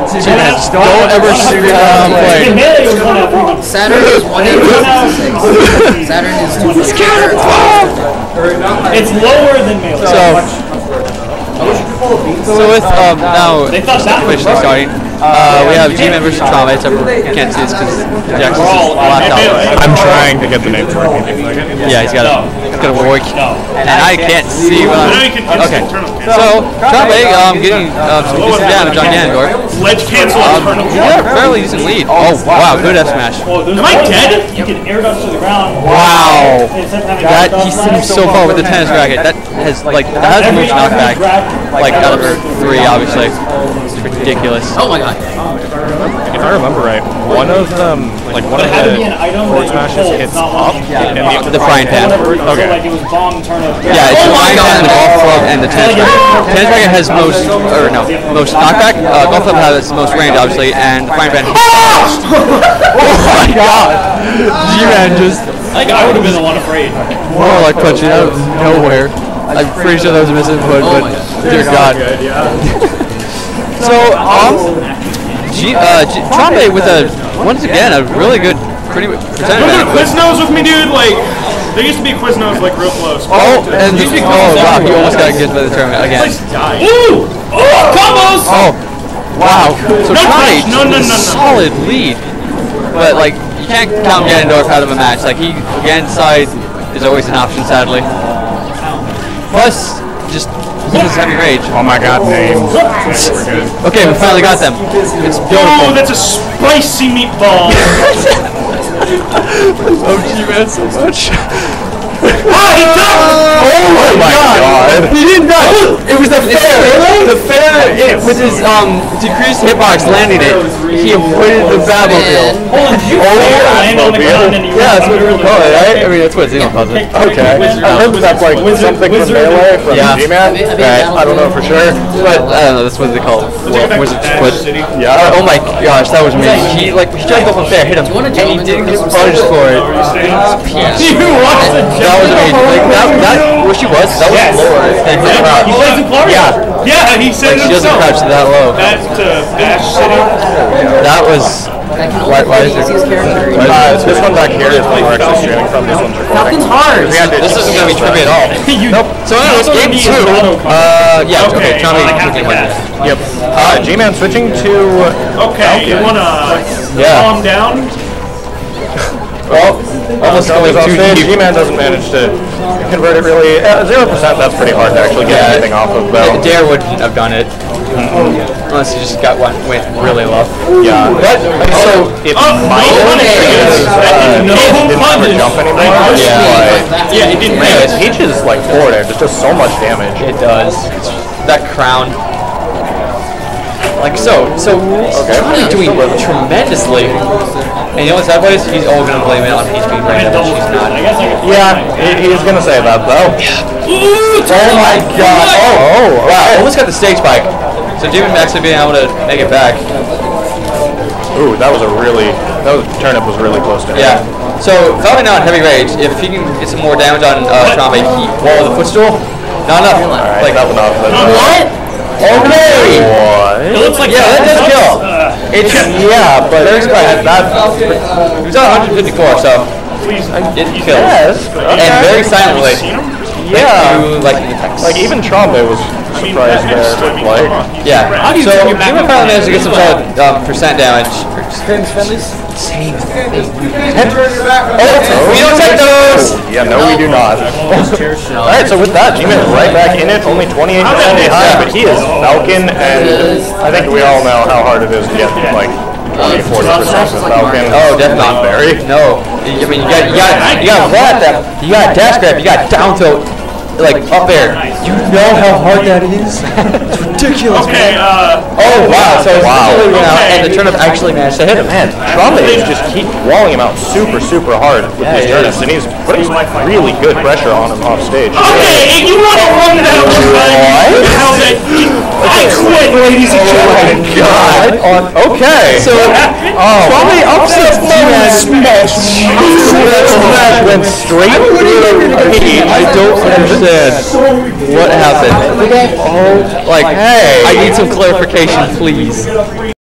Don't ever shoot down play. Saturn is 186. Saturn is 2. It's lower than Melee. So with now officially starting, we have G-Man versus Trauma. Except for you can't see this because Jackson's blacked out. I'm trying to get the name correct. Yeah, he's got a work, and I can't see what I'm. Okay, so Trauma getting some decent damage on Ganondorf. Ledge cancel. Yeah, fairly decent lead. Oh wow, good F smash. Am I dead? You can air dodge to the ground. Wow, that he seems so far with the tennis racket. That has the most knockback. Like out of her 3, obviously. It's ridiculous. Oh my god. If I remember right, one of the forward smashes hits up and the frying pan. Okay. Yeah, it's the frying pan, the golf club, and the tennis racket. Tennis racket has most knockback. Golf club has most range, obviously, and the frying pan. Oh my god! G-Man just. I think I would have been the one afraid. More like punching out of nowhere. I'm pretty sure that was a misinput, but dear God. So, Trombe with once again, a really good, pretty percentage. Remember Quiznos with me, dude? Like, there used to be Quiznos, like, real close. Oh, and wow, he almost got get by the tournament again. Ooh! Oh, combos! Oh, wow. So Trombe, no. solid lead. But, like, you can't count Ganondorf out of a match. Like, Ganon's side is always an option, sadly. Plus, just uses heavy rage. Oh my god, names. Okay, we finally got them. It's beautiful. Oh, that's a spicy meatball. Oh, G-Man so much. Ah, he died! Oh my god. He didn't die. It was the fair. The fair, with his decreased hitbox landing it, he avoided the Batmobile. Yeah, that's what people call it, right? I mean, that's what Xeno calls it. Okay. I heard that's like something from Melee from G-Man. Right. I don't know for sure. But I don't know, that's what they call it. Wizard split. Yeah. Oh my gosh, that was amazing. He tried to go from fair, hit him, and he didn't get punished for it. That was amazing. Like, that where she was, that was lower than her crouch. He plays in Florida. Yeah, he said Like, it she doesn't himself. crouch that low. That's Dash City. That was. Why is it? This one back here is what we're actually streaming from. This one's recording. Hard. This isn't going to be trippy at all. Nope. So anyways, game 2. Yeah, okay, Tommy. Yep. G-Man switching to. Okay, you want to calm down? Well, almost going off too stage. deep. G-Man doesn't manage to convert it really. 0%, that's pretty hard to actually get anything off of, though. Dare wouldn't have done it. Unless he just went really low. Yeah. But, so, it might have didn't ever jump anymore. Yeah, it didn't. Man, Peach is like forward air, just does so much damage. It does. That crown. Like so. Okay. He's doing tremendously. And you know what's that place? He's all gonna blame it on Peach being pregnant, but she's not. Yeah, he is gonna say that though. Oh my god! Oh wow! Almost got the stage spike. So Demon actually being able to make it back. Ooh, turnip was really close to him. Yeah. So Falcon now in heavy rage. If he can get some more damage on Trombe, the footstool. Not enough. Alright, Like that was not. what? Okay. What? It looks like that does kill. It's but Very surprised. He was at 154, so it killed. Yes. And very silently. Yeah. Like even Trombe was surprised there. Like, yeah. So Demon finally managed to get some solid percent damage. Same thing. We don't take those. yeah, no, we do not. Alright, so with that, G-Man right back in it, only 28% behind, but he is Falcon, and I think we all know how hard it is to get like 20-40% with Falcon. Oh, definitely. Not very. No. I mean, you got flat that. You got dash grab. You got down tilt. Like up there. You know how hard that is? It's ridiculous. Okay, oh wow, so okay. and the turnip actually managed to hit him. Man, Trombe just keep walling him out super hard with these turnips, and he's putting really good pressure on him off stage. Okay, you want to run that one? I quit, ladies and gentlemen. God. Okay. So Trombe upsets G-Man. That went straight through. I don't understand what happened. Like, hey, I need some clarification, please.